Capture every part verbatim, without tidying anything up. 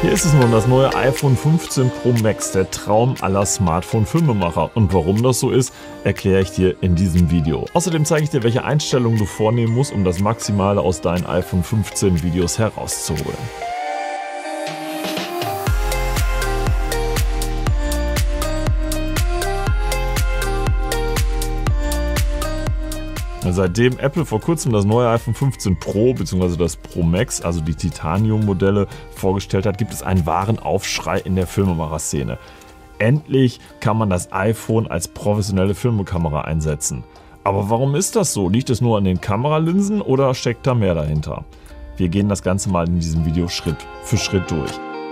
Hier ist es nun das neue iPhone fünfzehn Pro Max, der Traum aller Smartphone-Filmemacher. Und warum das so ist, erkläre ich dir in diesem Video. Außerdem zeige ich dir, welche Einstellungen du vornehmen musst, um das Maximale aus deinen iPhone fünfzehn Videos herauszuholen. Seitdem Apple vor kurzem das neue iPhone fünfzehn Pro bzw. das Pro Max, also die Titanium-Modelle, vorgestellt hat, gibt es einen wahren Aufschrei in der Filmemacher-Szene. Endlich kann man das iPhone als professionelle Filmkamera einsetzen. Aber warum ist das so? Liegt es nur an den Kameralinsen oder steckt da mehr dahinter? Wir gehen das Ganze mal in diesem Video Schritt für Schritt durch.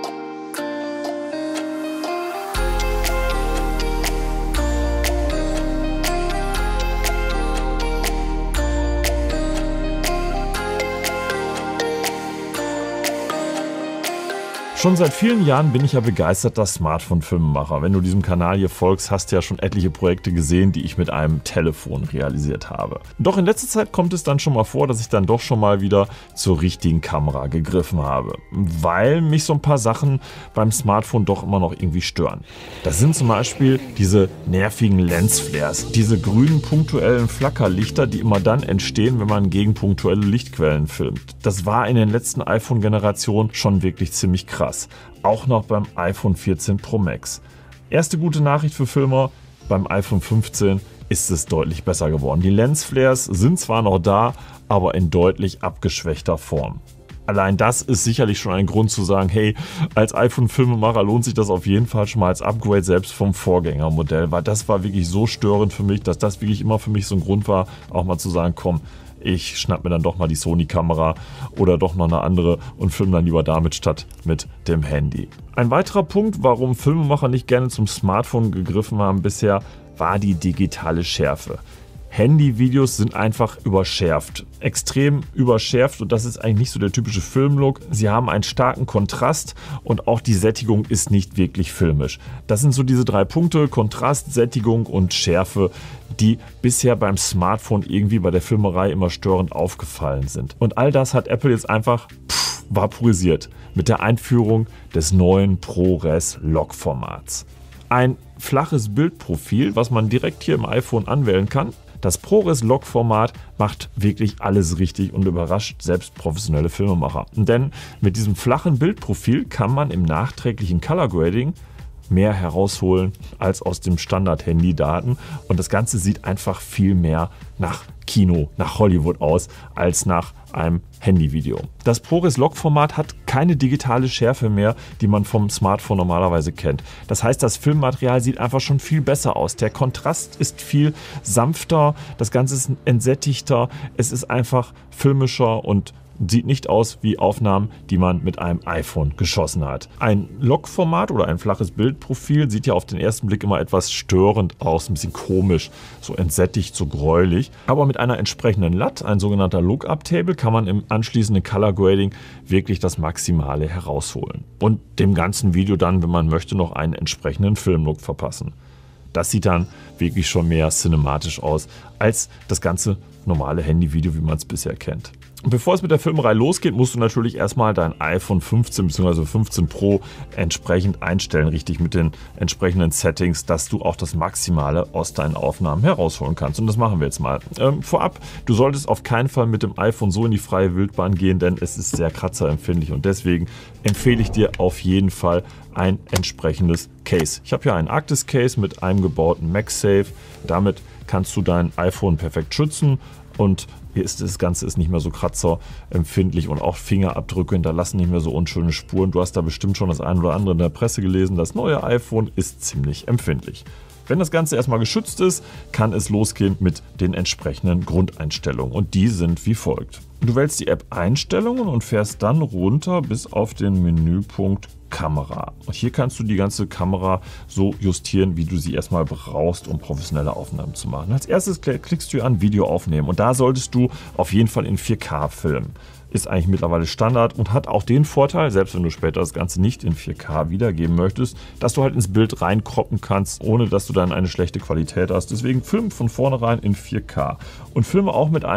Schon seit vielen Jahren bin ich ja begeisterter Smartphone-Filmemacher. Wenn du diesem Kanal hier folgst, hast du ja schon etliche Projekte gesehen, die ich mit einem Telefon realisiert habe. Doch in letzter Zeit kommt es dann schon mal vor, dass ich dann doch schon mal wieder zur richtigen Kamera gegriffen habe, weil mich so ein paar Sachen beim Smartphone doch immer noch irgendwie stören. Das sind zum Beispiel diese nervigen Lensflares, diese grünen punktuellen Flackerlichter, die immer dann entstehen, wenn man gegen punktuelle Lichtquellen filmt. Das war in den letzten iPhone-Generationen schon wirklich ziemlich krass. Auch noch beim iPhone vierzehn Pro Max. Erste gute Nachricht für Filmer, beim iPhone fünfzehn ist es deutlich besser geworden. Die Lensflares sind zwar noch da, aber in deutlich abgeschwächter Form. Allein das ist sicherlich schon ein Grund zu sagen, hey, als iPhone-Filmemacher lohnt sich das auf jeden Fall schon mal als Upgrade selbst vom Vorgängermodell, weil das war wirklich so störend für mich, dass das wirklich immer für mich so ein Grund war, auch mal zu sagen, komm, ich schnapp mir dann doch mal die Sony-Kamera oder doch noch eine andere und filme dann lieber damit statt mit dem Handy. Ein weiterer Punkt, warum Filmemacher nicht gerne zum Smartphone gegriffen haben bisher, war die digitale Schärfe. Handyvideos sind einfach überschärft, extrem überschärft und das ist eigentlich nicht so der typische Filmlook. Sie haben einen starken Kontrast und auch die Sättigung ist nicht wirklich filmisch. Das sind so diese drei Punkte, Kontrast, Sättigung und Schärfe, die bisher beim Smartphone irgendwie bei der Filmerei immer störend aufgefallen sind. Und all das hat Apple jetzt einfach pff, vaporisiert mit der Einführung des neuen ProRes-Log-Formats. Ein flaches Bildprofil, was man direkt hier im iPhone anwählen kann. Das ProRes-Log-Format macht wirklich alles richtig und überrascht selbst professionelle Filmemacher. Denn mit diesem flachen Bildprofil kann man im nachträglichen Color Grading mehr herausholen als aus dem Standard-Handy-Daten und das Ganze sieht einfach viel mehr nach Kino, nach Hollywood aus, als nach einem Handyvideo. Das ProRes-Log-Format hat keine digitale Schärfe mehr, die man vom Smartphone normalerweise kennt. Das heißt, das Filmmaterial sieht einfach schon viel besser aus. Der Kontrast ist viel sanfter, das Ganze ist entsättigter, es ist einfach filmischer und sieht nicht aus wie Aufnahmen, die man mit einem iPhone geschossen hat. Ein Log-Format oder ein flaches Bildprofil sieht ja auf den ersten Blick immer etwas störend aus, ein bisschen komisch, so entsättigt, so gräulich. Aber mit einer entsprechenden L U T, ein sogenannter Lookup-Table, kann man im anschließenden Color Grading wirklich das Maximale herausholen. Und dem ganzen Video dann, wenn man möchte, noch einen entsprechenden Filmlook verpassen. Das sieht dann wirklich schon mehr cinematisch aus als das ganze normale Handyvideo, wie man es bisher kennt. Und bevor es mit der Filmerei losgeht, musst du natürlich erstmal dein iPhone fünfzehn bzw. fünfzehn Pro entsprechend einstellen, richtig mit den entsprechenden Settings, dass du auch das Maximale aus deinen Aufnahmen herausholen kannst. Und das machen wir jetzt mal. Ähm, vorab, du solltest auf keinen Fall mit dem iPhone so in die freie Wildbahn gehen, denn es ist sehr kratzerempfindlich und deswegen empfehle ich dir auf jeden Fall ein entsprechendes Case. Ich habe hier einen Arctis Case mit einem gebauten MagSafe. Damit kannst du dein iPhone perfekt schützen und hier ist das Ganze ist nicht mehr so kratzerempfindlich und auch Fingerabdrücke hinterlassen nicht mehr so unschöne Spuren. Du hast da bestimmt schon das ein oder andere in der Presse gelesen. Das neue iPhone ist ziemlich empfindlich. Wenn das Ganze erstmal geschützt ist, kann es losgehen mit den entsprechenden Grundeinstellungen und die sind wie folgt. Du wählst die App Einstellungen und fährst dann runter bis auf den Menüpunkt Kamera. Und hier kannst du die ganze Kamera so justieren, wie du sie erstmal brauchst, um professionelle Aufnahmen zu machen. Als erstes klickst du an Video aufnehmen und da solltest du auf jeden Fall in vier K filmen. Ist eigentlich mittlerweile Standard und hat auch den Vorteil, selbst wenn du später das Ganze nicht in vier K wiedergeben möchtest, dass du halt ins Bild reinkroppen kannst, ohne dass du dann eine schlechte Qualität hast. Deswegen film von vornherein in vier K und filme auch mit einer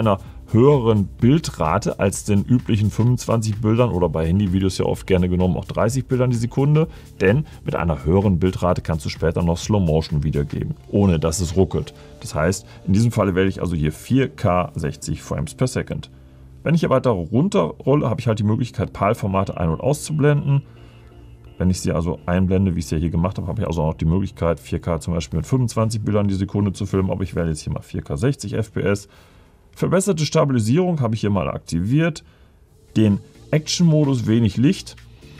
höheren Bildrate als den üblichen fünfundzwanzig Bildern oder bei Handyvideos ja oft gerne genommen auch dreißig Bildern die Sekunde, denn mit einer höheren Bildrate kannst du später noch Slow Motion wiedergeben, ohne dass es ruckelt. Das heißt, in diesem Falle wähle ich also hier vier K sechzig Frames per Second. Wenn ich hier weiter runterrolle, habe ich halt die Möglichkeit, PAL-Formate ein- und auszublenden. Wenn ich sie also einblende, wie ich es ja hier gemacht habe, habe ich also auch die Möglichkeit, vier K zum Beispiel mit fünfundzwanzig Bildern die Sekunde zu filmen, aber ich wähle jetzt hier mal vier K sechzig F P S. Verbesserte Stabilisierung habe ich hier mal aktiviert. Den Action-Modus wenig Licht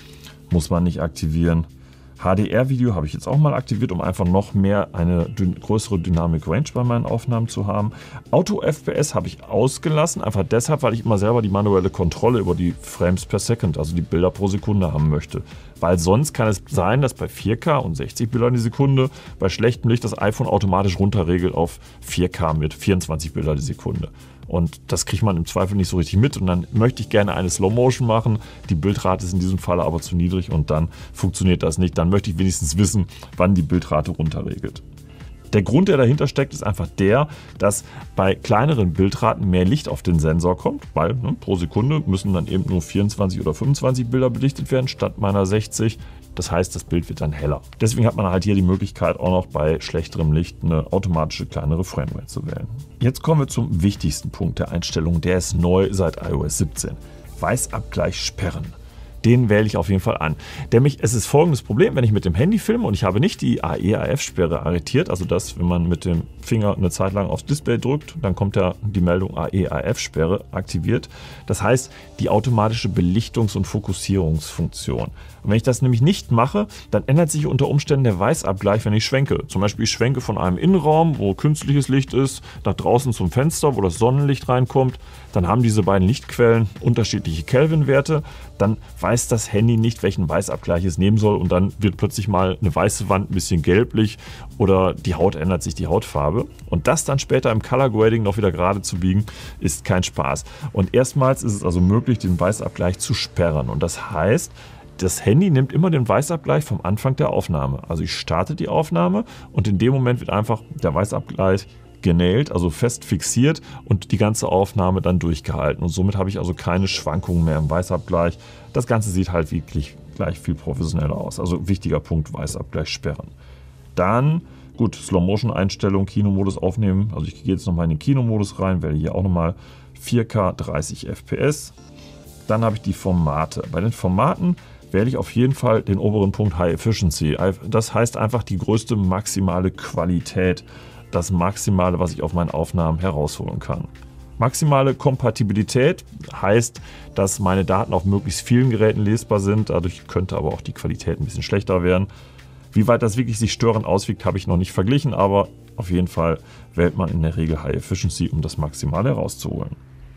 muss man nicht aktivieren. H D R-Video habe ich jetzt auch mal aktiviert, um einfach noch mehr eine dün- größere Dynamic Range bei meinen Aufnahmen zu haben. Auto-F P S habe ich ausgelassen, einfach deshalb, weil ich immer selber die manuelle Kontrolle über die Frames per Second, also die Bilder pro Sekunde haben möchte. Weil sonst kann es sein, dass bei vier K und sechzig Bildern die Sekunde bei schlechtem Licht das iPhone automatisch runterregelt auf vier K mit vierundzwanzig Bilder die Sekunde. Und das kriegt man im Zweifel nicht so richtig mit und dann möchte ich gerne eine Slow Motion machen. Die Bildrate ist in diesem Fall aber zu niedrig und dann funktioniert das nicht. Dann möchte ich wenigstens wissen, wann die Bildrate runterregelt. Der Grund, der dahinter steckt, ist einfach der, dass bei kleineren Bildraten mehr Licht auf den Sensor kommt, weil ne, pro Sekunde müssen dann eben nur vierundzwanzig oder fünfundzwanzig Bilder belichtet werden statt meiner sechzig. Das heißt, das Bild wird dann heller. Deswegen hat man halt hier die Möglichkeit, auch noch bei schlechterem Licht eine automatische kleinere Framerate zu wählen. Jetzt kommen wir zum wichtigsten Punkt der Einstellung. Der ist neu seit i O S siebzehn. Weißabgleich sperren. Den wähle ich auf jeden Fall an. Nämlich, es ist folgendes Problem, wenn ich mit dem Handy filme und ich habe nicht die A E A F-Sperre arretiert, also das, wenn man mit dem Finger eine Zeit lang aufs Display drückt, dann kommt ja die Meldung A E A F-Sperre aktiviert. Das heißt, die automatische Belichtungs- und Fokussierungsfunktion. Und wenn ich das nämlich nicht mache, dann ändert sich unter Umständen der Weißabgleich, wenn ich schwenke. Zum Beispiel ich schwenke von einem Innenraum, wo künstliches Licht ist, nach draußen zum Fenster, wo das Sonnenlicht reinkommt. Dann haben diese beiden Lichtquellen unterschiedliche Kelvinwerte. Dann weiß das Handy nicht, welchen Weißabgleich es nehmen soll und dann wird plötzlich mal eine weiße Wand ein bisschen gelblich oder die Haut ändert sich, die Hautfarbe. Und das dann später im Color Grading noch wieder gerade zu biegen, ist kein Spaß. Und erstmals ist es also möglich, den Weißabgleich zu sperren. Und das heißt, das Handy nimmt immer den Weißabgleich vom Anfang der Aufnahme. Also ich starte die Aufnahme und in dem Moment wird einfach der Weißabgleich genäht, also fest fixiert und die ganze Aufnahme dann durchgehalten. Und somit habe ich also keine Schwankungen mehr im Weißabgleich. Das Ganze sieht halt wirklich gleich viel professioneller aus. Also wichtiger Punkt, Weißabgleich sperren. Dann, gut, Slow-Motion-Einstellung, Kinomodus aufnehmen. Also ich gehe jetzt nochmal in den Kinomodus rein, wähle hier auch nochmal vier K dreißig F P S. Dann habe ich die Formate. Bei den Formaten wähle ich auf jeden Fall den oberen Punkt High Efficiency. Das heißt einfach die größte maximale Qualität, das Maximale, was ich auf meinen Aufnahmen herausholen kann. Maximale Kompatibilität heißt, dass meine Daten auf möglichst vielen Geräten lesbar sind. Dadurch könnte aber auch die Qualität ein bisschen schlechter werden. Wie weit das wirklich sich störend auswirkt, habe ich noch nicht verglichen, aber auf jeden Fall wählt man in der Regel High Efficiency, um das Maximale herauszuholen.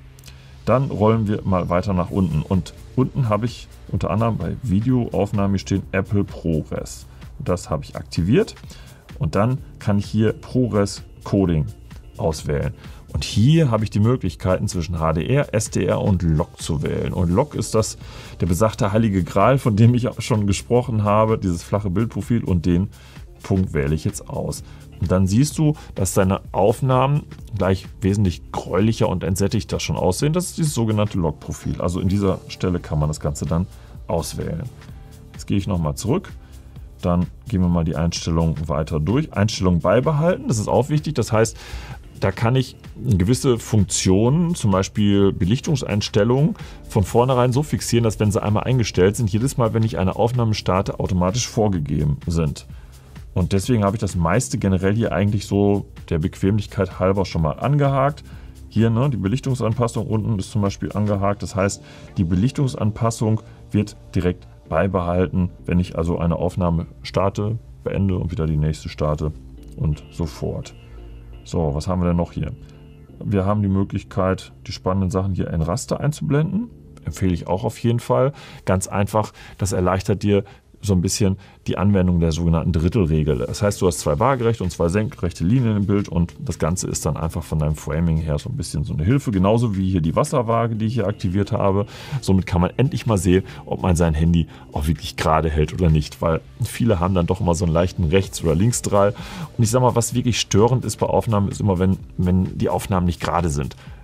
Dann rollen wir mal weiter nach unten und unten habe ich unter anderem bei Videoaufnahmen stehen Apple ProRes. Das habe ich aktiviert und dann kann ich hier ProRes Coding auswählen. Und hier habe ich die Möglichkeiten zwischen H D R, S D R und L O C zu wählen. Und L O C ist das der besagte heilige Gral, von dem ich auch schon gesprochen habe, dieses flache Bildprofil, und den Punkt wähle ich jetzt aus. Und dann siehst du, dass deine Aufnahmen gleich wesentlich gräulicher und entsättigter schon aussehen. Das ist dieses sogenannte L O C-Profil. Also in dieser Stelle kann man das Ganze dann auswählen. Jetzt gehe ich nochmal zurück. Dann gehen wir mal die Einstellungen weiter durch. Einstellungen beibehalten, das ist auch wichtig. Das heißt, da kann ich gewisse Funktionen, zum Beispiel Belichtungseinstellungen, von vornherein so fixieren, dass wenn sie einmal eingestellt sind, jedes Mal, wenn ich eine Aufnahme starte, automatisch vorgegeben sind. Und deswegen habe ich das meiste generell hier eigentlich so der Bequemlichkeit halber schon mal angehakt. Hier ne, die Belichtungsanpassung unten ist zum Beispiel angehakt. Das heißt, die Belichtungsanpassung wird direkt beibehalten, wenn ich also eine Aufnahme starte, beende und wieder die nächste starte und so fort. So, was haben wir denn noch hier? Wir haben die Möglichkeit, die spannenden Sachen hier in Raster einzublenden. Empfehle ich auch auf jeden Fall. Ganz einfach, das erleichtert dir so ein bisschen die Anwendung der sogenannten Drittelregel. Das heißt, du hast zwei waagerechte und zwei senkrechte Linien im Bild und das Ganze ist dann einfach von deinem Framing her so ein bisschen so eine Hilfe. Genauso wie hier die Wasserwaage, die ich hier aktiviert habe. Somit kann man endlich mal sehen, ob man sein Handy auch wirklich gerade hält oder nicht, weil viele haben dann doch immer so einen leichten Rechts- oder Linksdrall. Und ich sag mal, was wirklich störend ist bei Aufnahmen, ist immer, wenn, wenn die Aufnahmen nicht gerade sind.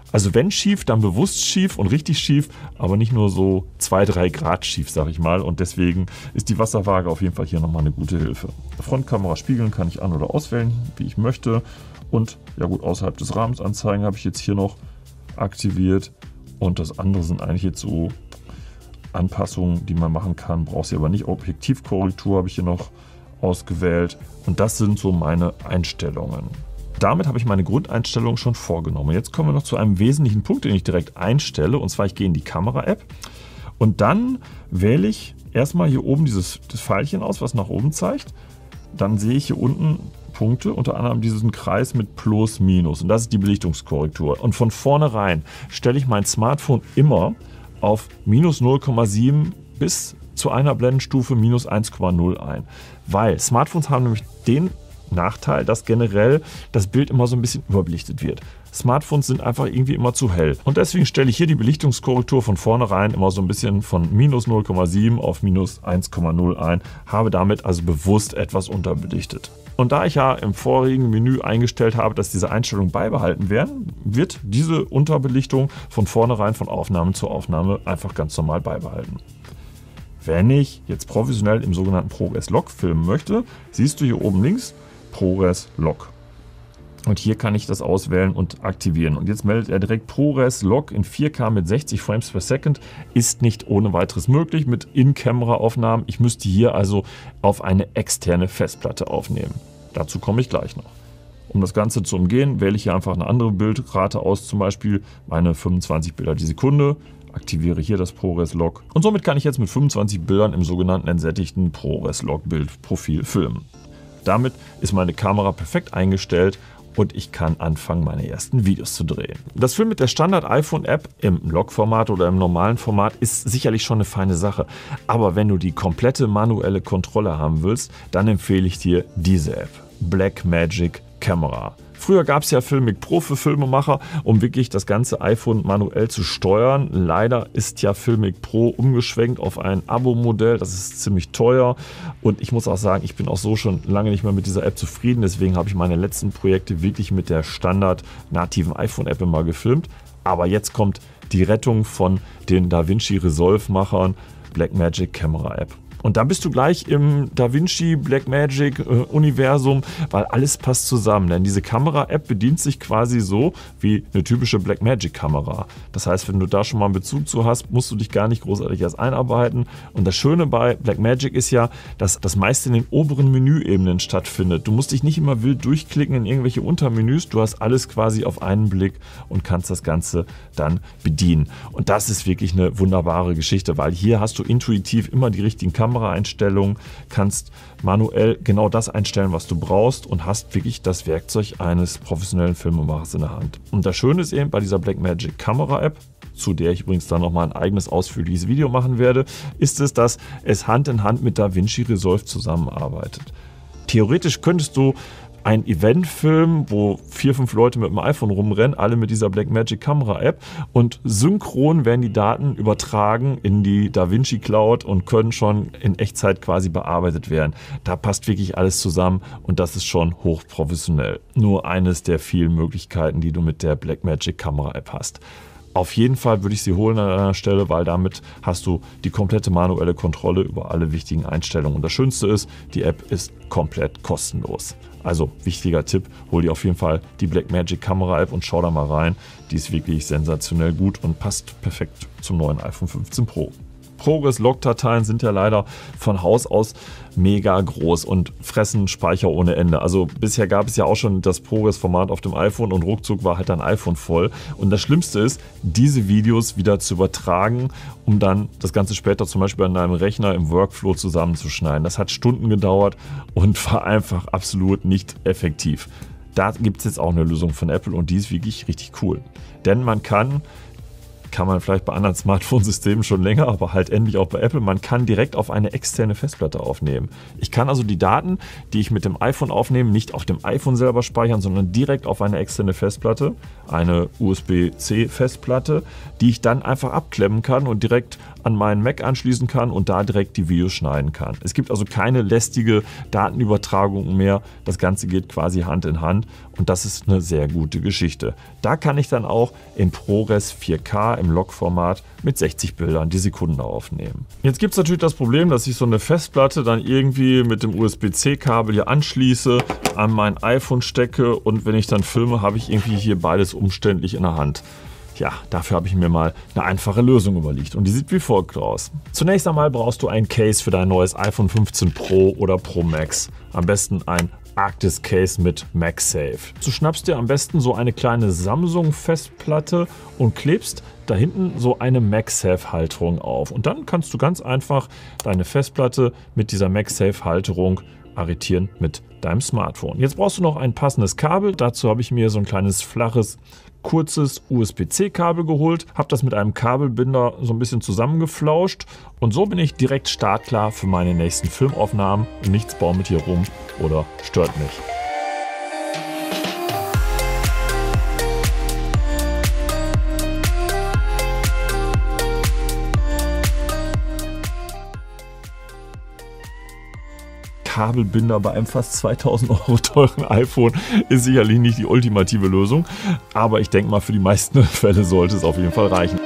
Also wenn schief, dann bewusst schief und richtig schief, aber nicht nur so zwei, drei Grad schief, sag ich mal. Und deswegen ist die Wasserwaage auf jeden Fall hier nochmal eine gute Hilfe. Frontkamera spiegeln kann ich an- oder auswählen, wie ich möchte. Und ja gut, außerhalb des Rahmens anzeigen habe ich jetzt hier noch aktiviert. Und das andere sind eigentlich jetzt so Anpassungen, die man machen kann. Braucht sie aber nicht. Objektivkorrektur habe ich hier noch ausgewählt. Und das sind so meine Einstellungen. Damit habe ich meine Grundeinstellungen schon vorgenommen. Jetzt kommen wir noch zu einem wesentlichen Punkt, den ich direkt einstelle. Und zwar, ich gehe in die Kamera-App und dann wähle ich erstmal hier oben dieses das Pfeilchen aus, was nach oben zeigt. Dann sehe ich hier unten Punkte, unter anderem diesen Kreis mit Plus, Minus. Und das ist die Belichtungskorrektur. Und von vornherein stelle ich mein Smartphone immer auf minus null Komma sieben bis zu einer Blendenstufe minus eins Komma null ein. Weil Smartphones haben nämlich den Nachteil, dass generell das Bild immer so ein bisschen überbelichtet wird. Smartphones sind einfach irgendwie immer zu hell. Und deswegen stelle ich hier die Belichtungskorrektur von vornherein immer so ein bisschen von minus null Komma sieben auf minus eins Komma null ein, habe damit also bewusst etwas unterbelichtet. Und da ich ja im vorigen Menü eingestellt habe, dass diese Einstellungen beibehalten werden, wird diese Unterbelichtung von vornherein von Aufnahme zu Aufnahme einfach ganz normal beibehalten. Wenn ich jetzt professionell im sogenannten ProRes Log filmen möchte, siehst du hier oben links ProRes Log. Und hier kann ich das auswählen und aktivieren. Und jetzt meldet er direkt, ProRes Log in vier K mit sechzig Frames per Second ist nicht ohne weiteres möglich mit In-Camera-Aufnahmen. Ich müsste hier also auf eine externe Festplatte aufnehmen. Dazu komme ich gleich noch. Um das Ganze zu umgehen, wähle ich hier einfach eine andere Bildrate aus, zum Beispiel meine fünfundzwanzig Bilder die Sekunde. Aktiviere hier das ProRes Log. Und somit kann ich jetzt mit fünfundzwanzig Bildern im sogenannten entsättigten ProRes Log Bildprofil filmen. Damit ist meine Kamera perfekt eingestellt und ich kann anfangen, meine ersten Videos zu drehen. Das Filmen mit der Standard-iPhone-App im Log-Format oder im normalen Format ist sicherlich schon eine feine Sache. Aber wenn du die komplette manuelle Kontrolle haben willst, dann empfehle ich dir diese App, Blackmagic Camera. Früher gab es ja Filmic Pro für Filmemacher, um wirklich das ganze iPhone manuell zu steuern. Leider ist ja Filmic Pro umgeschwenkt auf ein Abo-Modell. Das ist ziemlich teuer und ich muss auch sagen, ich bin auch so schon lange nicht mehr mit dieser App zufrieden. Deswegen habe ich meine letzten Projekte wirklich mit der Standard-nativen iPhone-App immer gefilmt. Aber jetzt kommt die Rettung von den DaVinci Resolve-Machern, Blackmagic Camera App. Und da bist du gleich im DaVinci Blackmagic äh, Universum, weil alles passt zusammen. Denn diese Kamera-App bedient sich quasi so wie eine typische Blackmagic Kamera. Das heißt, wenn du da schon mal einen Bezug zu hast, musst du dich gar nicht großartig erst einarbeiten. Und das Schöne bei Blackmagic ist ja, dass das meiste in den oberen Menüebenen stattfindet. Du musst dich nicht immer wild durchklicken in irgendwelche Untermenüs. Du hast alles quasi auf einen Blick und kannst das Ganze dann bedienen. Und das ist wirklich eine wunderbare Geschichte, weil hier hast du intuitiv immer die richtigen Kameras. Kameraeinstellungen, kannst manuell genau das einstellen, was du brauchst und hast wirklich das Werkzeug eines professionellen Filmemachers in der Hand. Und das Schöne ist eben bei dieser Blackmagic Kamera App, zu der ich übrigens dann nochmal ein eigenes ausführliches Video machen werde, ist es, dass es Hand in Hand mit DaVinci Resolve zusammenarbeitet. Theoretisch könntest du ein Event filmen, wo vier, fünf Leute mit dem iPhone rumrennen, alle mit dieser Blackmagic Kamera App und synchron werden die Daten übertragen in die DaVinci Cloud und können schon in Echtzeit quasi bearbeitet werden. Da passt wirklich alles zusammen und das ist schon hochprofessionell. Nur eines der vielen Möglichkeiten, die du mit der Blackmagic Kamera App hast. Auf jeden Fall würde ich sie holen an einer Stelle, weil damit hast du die komplette manuelle Kontrolle über alle wichtigen Einstellungen. Und das Schönste ist, die App ist komplett kostenlos. Also wichtiger Tipp, hol dir auf jeden Fall die Blackmagic Kamera App und schau da mal rein. Die ist wirklich sensationell gut und passt perfekt zum neuen iPhone fünfzehn Pro. ProRes Log-Dateien sind ja leider von Haus aus mega groß und fressen Speicher ohne Ende. Also bisher gab es ja auch schon das ProRes-Format auf dem iPhone und ruckzuck war halt dein iPhone voll. Und das Schlimmste ist, diese Videos wieder zu übertragen, um dann das Ganze später zum Beispiel an deinem Rechner im Workflow zusammenzuschneiden. Das hat Stunden gedauert und war einfach absolut nicht effektiv. Da gibt es jetzt auch eine Lösung von Apple und die ist wirklich richtig cool. Denn man kann kann man vielleicht bei anderen Smartphone-Systemen schon länger, aber halt endlich auch bei Apple. Man kann direkt auf eine externe Festplatte aufnehmen. Ich kann also die Daten, die ich mit dem iPhone aufnehme, nicht auf dem iPhone selber speichern, sondern direkt auf eine externe Festplatte, eine U S B C Festplatte, die ich dann einfach abklemmen kann und direkt an meinen Mac anschließen kann und da direkt die Videos schneiden kann. Es gibt also keine lästige Datenübertragung mehr. Das Ganze geht quasi Hand in Hand und das ist eine sehr gute Geschichte. Da kann ich dann auch in ProRes vier K im Log-Format mit sechzig Bildern die Sekunde aufnehmen. Jetzt gibt es natürlich das Problem, dass ich so eine Festplatte dann irgendwie mit dem U S B C Kabel hier anschließe, an mein iPhone stecke und wenn ich dann filme, habe ich irgendwie hier beides umständlich in der Hand. Ja, dafür habe ich mir mal eine einfache Lösung überlegt und die sieht wie folgt aus. Zunächst einmal brauchst du ein Case für dein neues iPhone fünfzehn Pro oder Pro Max. Am besten ein Arktis Case mit MagSafe. Du schnappst dir am besten so eine kleine Samsung Festplatte und klebst da hinten so eine MagSafe Halterung auf. Und dann kannst du ganz einfach deine Festplatte mit dieser MagSafe Halterung arretieren mit deinem Smartphone. Jetzt brauchst du noch ein passendes Kabel. Dazu habe ich mir so ein kleines flaches kurzes U S B C Kabel geholt, habe das mit einem Kabelbinder so ein bisschen zusammengeflauscht und so bin ich direkt startklar für meine nächsten Filmaufnahmen und nichts baumelt hier rum oder stört mich. Kabelbinder bei einem fast zweitausend Euro teuren iPhone ist sicherlich nicht die ultimative Lösung, aber ich denke mal, für die meisten Fälle sollte es auf jeden Fall reichen.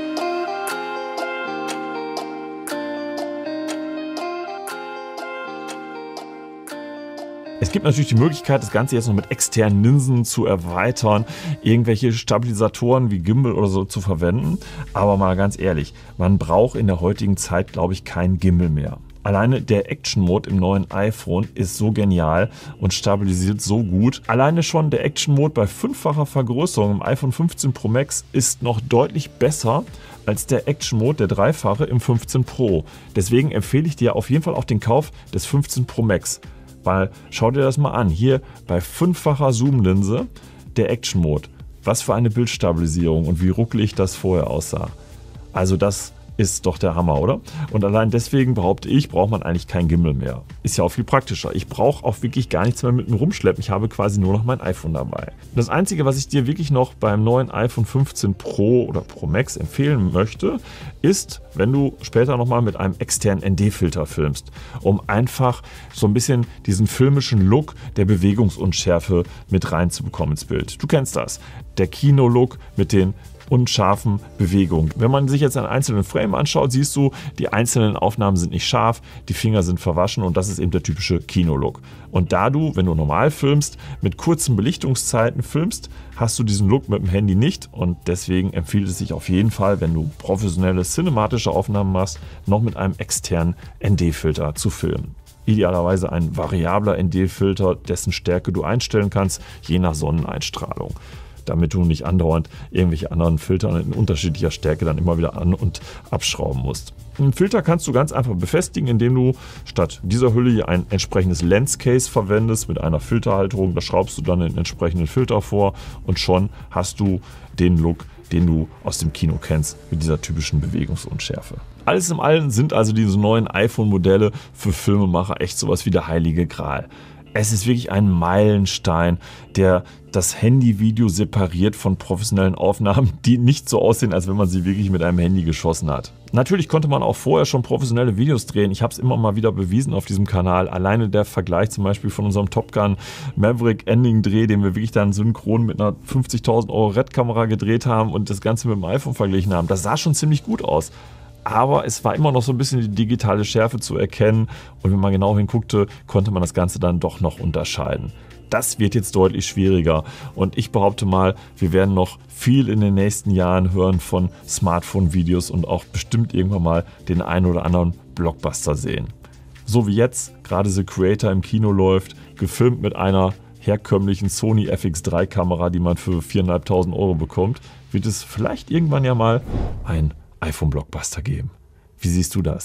Es gibt natürlich die Möglichkeit, das Ganze jetzt noch mit externen Linsen zu erweitern, irgendwelche Stabilisatoren wie Gimbal oder so zu verwenden, aber mal ganz ehrlich, man braucht in der heutigen Zeit, glaube ich, keinen Gimbal mehr. Alleine der Action-Mode im neuen iPhone ist so genial und stabilisiert so gut. Alleine schon der Action-Mode bei fünffacher Vergrößerung im iPhone fünfzehn Pro Max ist noch deutlich besser als der Action-Mode, der dreifache im fünfzehn Pro. Deswegen empfehle ich dir auf jeden Fall auch den Kauf des fünfzehn Pro Max. Weil, schau dir das mal an, hier bei fünffacher Zoom-Linse der Action-Mode. Was für eine Bildstabilisierung und wie ruckelig das vorher aussah. Also das ist doch der Hammer, oder? Und allein deswegen behaupte ich, braucht man eigentlich kein Gimbal mehr. Ist ja auch viel praktischer. Ich brauche auch wirklich gar nichts mehr mit mir rumschleppen. Ich habe quasi nur noch mein iPhone dabei. Das Einzige, was ich dir wirklich noch beim neuen iPhone fünfzehn Pro oder Pro Max empfehlen möchte, ist, wenn du später nochmal mit einem externen N D-Filter filmst, um einfach so ein bisschen diesen filmischen Look der Bewegungsunschärfe mit reinzubekommen ins Bild. Du kennst das. Der Kino-Look mit den unscharfen Bewegungen. Wenn man sich jetzt einen einzelnen Frame anschaut, siehst du, die einzelnen Aufnahmen sind nicht scharf, die Finger sind verwaschen und das ist eben der typische Kino-Look. Und da du, wenn du normal filmst, mit kurzen Belichtungszeiten filmst, hast du diesen Look mit dem Handy nicht und deswegen empfiehlt es sich auf jeden Fall, wenn du professionelle cinematische Aufnahmen machst, noch mit einem externen N D-Filter zu filmen. Idealerweise ein variabler N D-Filter, dessen Stärke du einstellen kannst, je nach Sonneneinstrahlung, damit du nicht andauernd irgendwelche anderen Filter in unterschiedlicher Stärke dann immer wieder an- und abschrauben musst. Einen Filter kannst du ganz einfach befestigen, indem du statt dieser Hülle hier ein entsprechendes Lenscase verwendest mit einer Filterhalterung. Da schraubst du dann den entsprechenden Filter vor und schon hast du den Look, den du aus dem Kino kennst, mit dieser typischen Bewegungsunschärfe. Alles in allem sind also diese neuen iPhone-Modelle für Filmemacher echt sowas wie der heilige Gral. Es ist wirklich ein Meilenstein, der das Handyvideo separiert von professionellen Aufnahmen, die nicht so aussehen, als wenn man sie wirklich mit einem Handy geschossen hat. Natürlich konnte man auch vorher schon professionelle Videos drehen. Ich habe es immer mal wieder bewiesen auf diesem Kanal. Alleine der Vergleich zum Beispiel von unserem Top Gun Maverick Ending Dreh, den wir wirklich dann synchron mit einer fünfzigtausend Euro Red-Kamera gedreht haben und das Ganze mit dem iPhone verglichen haben. Das sah schon ziemlich gut aus. Aber es war immer noch so ein bisschen die digitale Schärfe zu erkennen und wenn man genau hinguckte, konnte man das Ganze dann doch noch unterscheiden. Das wird jetzt deutlich schwieriger und ich behaupte mal, wir werden noch viel in den nächsten Jahren hören von Smartphone-Videos und auch bestimmt irgendwann mal den einen oder anderen Blockbuster sehen. So wie jetzt gerade The Creator im Kino läuft, gefilmt mit einer herkömmlichen Sony F X drei Kamera, die man für viertausendfünfhundert Euro bekommt, wird es vielleicht irgendwann ja mal ein iPhone-Blockbuster geben. Wie siehst du das?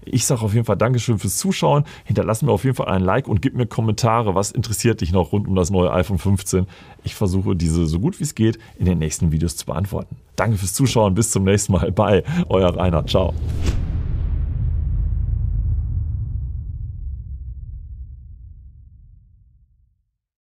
Ich sage auf jeden Fall Dankeschön fürs Zuschauen. Hinterlass mir auf jeden Fall ein Like und gib mir Kommentare, was interessiert dich noch rund um das neue iPhone fünfzehn. Ich versuche diese so gut wie es geht in den nächsten Videos zu beantworten. Danke fürs Zuschauen, bis zum nächsten Mal. Bye, euer Rainer. Ciao.